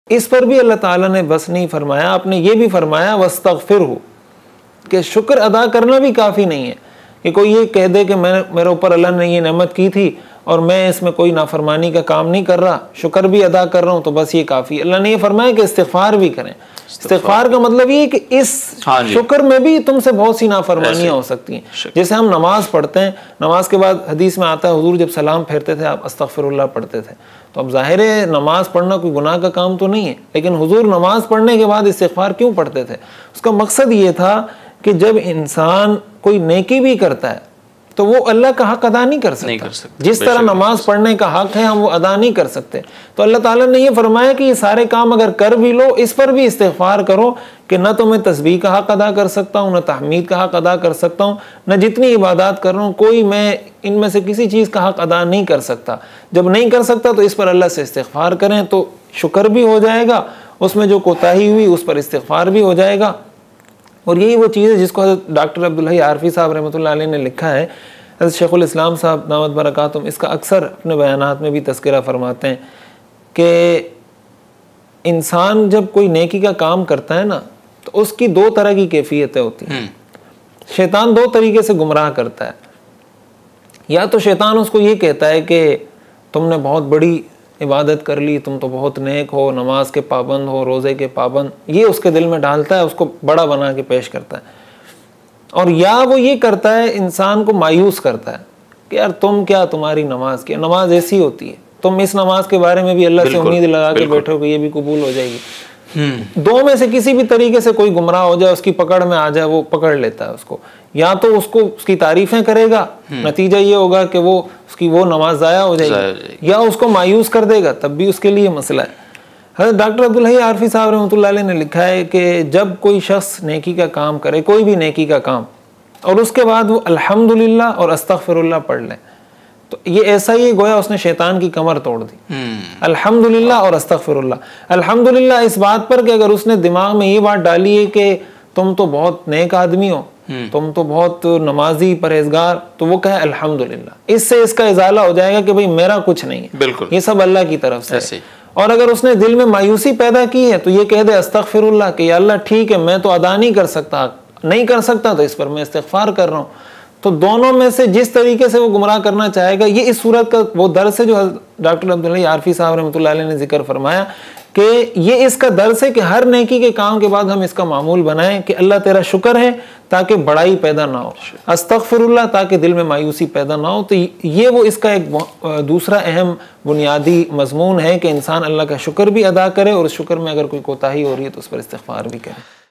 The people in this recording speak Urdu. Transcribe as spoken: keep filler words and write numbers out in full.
اس پر بھی اللہ تعالیٰ نے بس نہیں فرمایا، آپ نے یہ بھی فرمایا وَاسْتَغْفِرْهُ، کہ شکر ادا کرنا بھی کافی نہیں ہے کہ کوئی یہ کہہ دے کہ میں میرے اوپر اللہ نے یہ نعمت کی تھی اور میں اس میں کوئی نافرمانی کا کام نہیں کر رہا، شکر بھی ادا کر رہا ہوں تو بس یہ کافی۔ اللہ نے یہ فرمایا کہ استغفار بھی کریں۔ استغفار کا مطلب یہ ہے کہ اس شکر میں بھی تم سے بہت سی نافرمانیاں ہو سکتی ہیں۔ جیسے ہم نماز پڑھتے ہیں، نماز کے بعد حدیث میں آتا ہے حضور جب سلام پھیرتے تھے آپ استغفر اللہ پڑھتے تھے، تو اب ظاہر ہے نماز پڑھنا کوئی گناہ کا کام تو نہیں ہے، لیکن حضور نماز پڑھنے کے بعد استغفار کیوں پڑھتے تھے؟ اس کا مقصد یہ تھا کہ جب انسان کوئی نیکی بھی کرتا ہے تو وہ اللہ کا حق ادا نہیں کر سکتا، جس طرح نماز پڑھنے کا حق ہے ہم وہ ادا نہیں کر سکتے۔ تو اللہ تعالیٰ نے یہ فرمایا کہ یہ سارے کام اگر کر بھی لو اس پر بھی استغفار کرو کہ نہ تو میں تسبیح کا حق ادا کر سکتا ہوں، نہ تحمید کا حق ادا کر سکتا ہوں، نہ جتنی عبادات کر رہا ہوں کوئی میں ان میں سے کسی چیز کا حق ادا نہیں کر سکتا۔ جب نہیں کر سکتا تو اس پر اللہ سے استغفار کریں تو شکر بھی ہو جائے گا، اس میں جو کوتاہی ہوئی اس پر استغفار بھی ہو جائے گا۔ اور یہی وہ چیز ہے جس کو حضرت ڈاکٹر عبدالحی عارفی صاحب رحمۃ اللہ علیہ نے لکھا ہے۔ حضرت شیخ الاسلام صاحب دامت برکاتہم اس کا اکثر اپنے بیانات میں بھی تذکرہ فرماتے ہیں کہ انسان جب کوئی نیکی کا کام کرتا ہے نا تو اس کی دو طرح کی کیفیتیں ہوتی ہیں۔ شیطان دو طریقے سے گمراہ کرتا ہے، یا تو شیطان اس کو یہ کہتا ہے کہ تم نے بہت بڑی عبادت کر لی، تم تو بہت نیک ہو، نماز کے پابند ہو، روزے کے پابند، یہ اس کے دل میں ڈالتا ہے، اس کو بڑا بنا کے پیش کرتا ہے۔ اور یا وہ یہ کرتا ہے انسان کو مایوس کرتا ہے کہ یار تم کیا، تمہاری نماز کیا، نماز ایسی ہوتی ہے، تم اس نماز کے بارے میں بھی اللہ سے امید لگا کے بیٹھو کہ یہ بھی قبول ہو جائے گی۔ دو میں سے کسی بھی طریقے سے کوئی گمراہ ہو جائے، اس کی پکڑ میں آ جائے، وہ پکڑ لیتا ہے اس کو، یا تو اس کو اس کی تعریفیں کرے گا، نتیجہ یہ ہوگا کہ وہ اس کی وہ نماز ضائع ہو جائے گی، یا اس کو مایوس کر دے گا، تب بھی اس کے لیے مسئلہ ہے۔ حضرت ڈاکٹر عبدالحی عارفی صاحب رحمۃ اللہ علیہ نے لکھا ہے کہ جب کوئی شخص نیکی کا کام کرے، کوئی بھی نیکی کا کام، اور اس کے بعد وہ الحمدللہ اور استغفر اللہ پڑھ لے، تو یہ ایسا ہی گویا اس نے شیطان کی کمر توڑ دی۔ الحمدللہ اور استغفر اللہ، الحمدللہ اس بات پر کہ اگر اس نے دماغ میں یہ بات ڈالی ہے کہ تم تو بہت نیک آدمی ہو، تم تو بہت نمازی پرہیزگار، تو وہ کہے الحمدللہ، اس سے اس کا ازالہ ہو جائے گا کہ بھئی میرا کچھ نہیں ہے، بالکل یہ سب اللہ کی طرف سے۔ اور اگر اس نے دل میں مایوسی پیدا کی ہے تو یہ کہہ دے استغفر اللہ کہ یا اللہ ٹھیک ہے میں تو ادا نہیں کر سکتا، نہیں کر سکتا تو اس پر میں استغفار کر رہا ہوں۔ تو دونوں میں سے جس طریقے سے وہ گمراہ کرنا چاہے گا، یہ اس صورت کا وہ درس ہے جو ڈاکٹر عبدالحی عارفی صاحب رحمۃ اللہ علیہ نے ذکر فرمایا کہ یہ اس کا درس ہے کہ ہر نیکی کے کام کے بعد ہم اس کا معمول بنائیں کہ اللہ تیرا شکر ہے تاکہ بڑائی پیدا نہ ہو، استغفر اللہ تاکہ دل میں مایوسی پیدا نہ ہو۔ تو یہ وہ اس کا ایک دوسرا اہم بنیادی مضمون ہے کہ انسان اللہ کا شکر بھی ادا کرے اور اس شکر میں اگر کوئی کوتاہی ہو رہی ہے تو اس پر استغفار بھی کرے۔